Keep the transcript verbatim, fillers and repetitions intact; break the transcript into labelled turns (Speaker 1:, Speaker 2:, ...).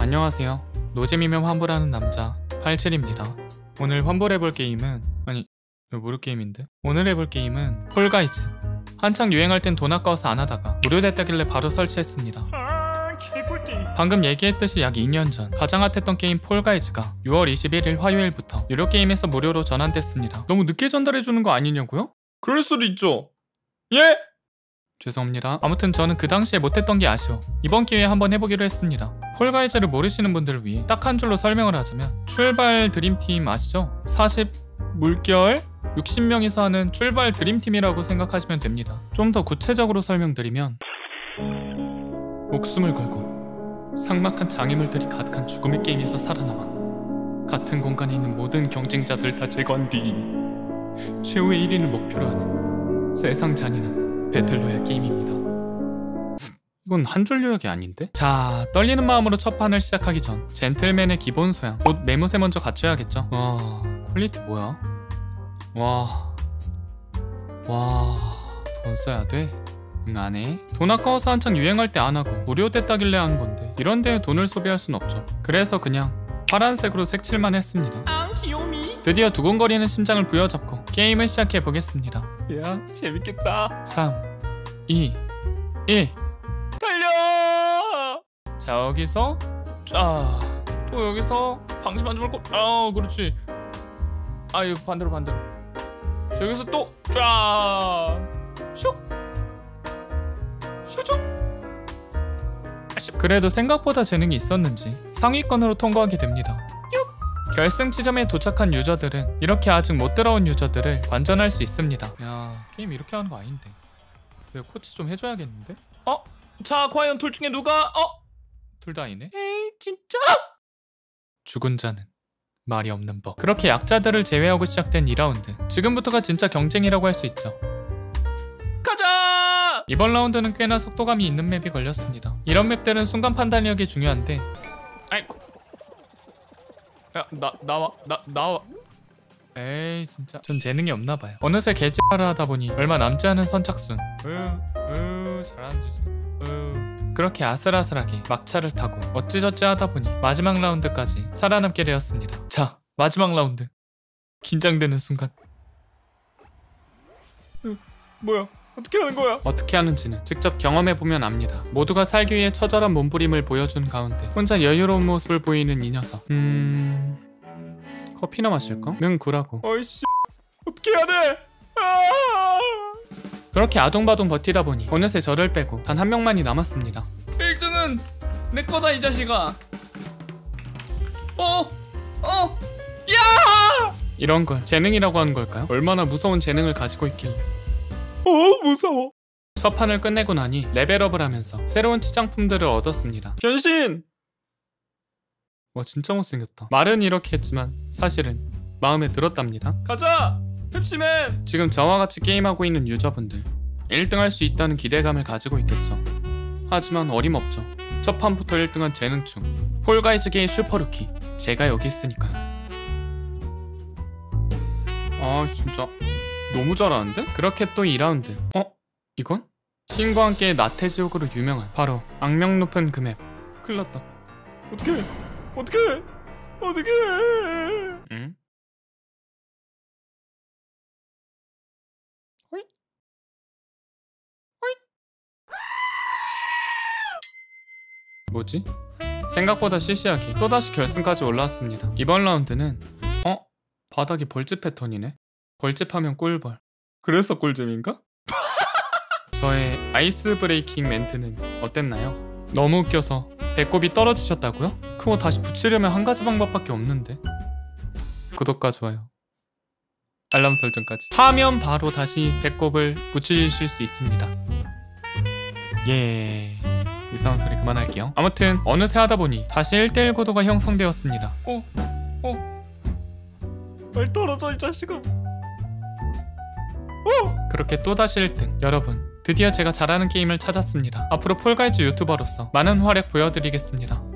Speaker 1: 안녕하세요. 노잼이면 환불하는 남자 팔칠입니다. 오늘 환불해볼 게임은 아니 이거 무료 게임인데? 오늘 해볼 게임은 폴가이즈. 한창 유행할 땐 돈 아까워서 안 하다가 무료됐다길래 바로 설치했습니다.
Speaker 2: 아, 개꿀띠.
Speaker 1: 방금 얘기했듯이 약 이 년 전 가장 핫했던 게임 폴가이즈가 유월 이십일일 화요일부터 유료 게임에서 무료로 전환됐습니다. 너무 늦게 전달해주는 거 아니냐고요?
Speaker 2: 그럴 수도 있죠. 예?
Speaker 1: 죄송합니다. 아무튼 저는 그 당시에 못했던 게 아쉬워 이번 기회에 한번 해보기로 했습니다. 폴가이즈를 모르시는 분들을 위해 딱 한 줄로 설명을 하자면 출발 드림팀 아시죠? 사십 물결 육십 명이서 하는 출발 드림팀이라고 생각하시면 됩니다. 좀 더 구체적으로 설명드리면 목숨을 걸고 삭막한 장애물들이 가득한 죽음의 게임에서 살아남아 같은 공간에 있는 모든 경쟁자들 다 제거한 뒤 최후의 일 위를 목표로 하는 세상 잔인한 배틀로얄 게임입니다. 이건 한 줄 요약이 아닌데? 자, 떨리는 마음으로 첫 판을 시작하기 전 젠틀맨의 기본 소양 곧 매무새 먼저 갖춰야겠죠. 와, 퀄리티 뭐야? 와, 와, 돈 써야 돼? 응, 안 해? 돈 아까워서 한창 유행할 때 안 하고 무료됐다길래 하는 건데 이런 데에 돈을 소비할 순 없죠. 그래서 그냥 파란색으로 색칠만 했습니다.
Speaker 2: 아, 귀요미.
Speaker 1: 드디어 두근거리는 심장을 부여잡고 게임을 시작해 보겠습니다.
Speaker 2: 야, 재밌겠다.
Speaker 1: 삼, 이, 일.
Speaker 2: 달려!
Speaker 1: 자, 여기서 쫙, 또 여기서 방심하지 말고, 아, 그렇지. 아, 이거 반대로 반대로. 자, 여기서 또 쫙, 슉, 슉슉. 그래도 생각보다 재능이 있었는지 상위권으로 통과하게 됩니다. 결승 지점에 도착한 유저들은 이렇게 아직 못 들어온 유저들을 관전할 수 있습니다. 야, 게임 이렇게 하는 거 아닌데. 내가 코치 좀 해줘야겠는데?
Speaker 2: 어? 자, 과연 둘 중에 누가? 어?
Speaker 1: 둘 다 아니네?
Speaker 2: 에이, 진짜?
Speaker 1: 죽은 자는 말이 없는 법. 그렇게 약자들을 제외하고 시작된 이 라운드. 지금부터가 진짜 경쟁이라고 할 수 있죠.
Speaker 2: 가자!
Speaker 1: 이번 라운드는 꽤나 속도감이 있는 맵이 걸렸습니다. 이런 맵들은 순간 판단력이 중요한데, 아이고, 야, 나, 나와, 나, 나와. 에이, 진짜 전 재능이 없나봐요. 어느새 개ጭ발을 하다보니 얼마 남지 않은 선착순. 으으 잘하는 짓이다. 으 그렇게 아슬아슬하게 막차를 타고 어찌저찌 하다보니 마지막 라운드까지 살아남게 되었습니다. 자, 마지막 라운드. 긴장되는 순간.
Speaker 2: 으, 뭐야? 어떻게 하는 거야?
Speaker 1: 어떻게 하는지는 직접 경험해보면 압니다. 모두가 살기 위해 처절한 몸부림을 보여준 가운데 혼자 여유로운 모습을 보이는 이 녀석. 음... 커피나 마실까? 응, 구라고.
Speaker 2: 어이씨, 어떻게 해야 돼? 아!
Speaker 1: 그렇게 아동바동 버티다 보니 어느새 저를 빼고 단 한 명만이 남았습니다.
Speaker 2: 일 등은 내 거다, 이 자식아. 어? 어? 야!
Speaker 1: 이런 걸 재능이라고 하는 걸까요? 얼마나 무서운 재능을 가지고 있길래.
Speaker 2: 어, 무서워.
Speaker 1: 첫 판을 끝내고 나니 레벨업을 하면서 새로운 치장품들을 얻었습니다.
Speaker 2: 변신!
Speaker 1: 와, 진짜 못생겼다. 말은 이렇게 했지만 사실은 마음에 들었답니다.
Speaker 2: 가자! 펩시맨!
Speaker 1: 지금 저와 같이 게임하고 있는 유저분들 일 등 할 수 있다는 기대감을 가지고 있겠죠. 하지만 어림없죠. 첫 판부터 일 등한 재능충 폴가이즈계의 슈퍼루키 제가 여기 있으니까요. 아, 진짜 너무 잘하는데? 그렇게 또 이 라운드. 어? 이건? 신과 함께 나태지옥으로 유명한 바로 악명 높은 그 맵.
Speaker 2: 큰일 났다. 어떡해? 어떡해? 어떡해?
Speaker 1: 응? 호잇? 호잇? 뭐지? 생각보다 시시하게 또다시 결승까지 올라왔습니다. 이번 라운드는 어? 바닥이 벌집 패턴이네? 벌집하면 꿀벌.
Speaker 2: 그래서 꿀잼인가?
Speaker 1: 저의 아이스 브레이킹 멘트는 어땠나요? 너무 웃겨서 배꼽이 떨어지셨다고요? 그거 다시 붙이려면 한 가지 방법밖에 없는데. 구독과 좋아요, 알람 설정까지 하면 바로 다시 배꼽을 붙이실 수 있습니다. 예, 이상한 소리 그만할게요. 아무튼 어느새 하다보니 다시 일 대일 구도가 형성되었습니다.
Speaker 2: 어? 어? 말 떨어져, 이 자식아. 어!
Speaker 1: 그렇게 또다시 일 등. 여러분, 드디어 제가 잘하는 게임을 찾았습니다. 앞으로 폴가이즈 유튜버로서 많은 활약 보여드리겠습니다.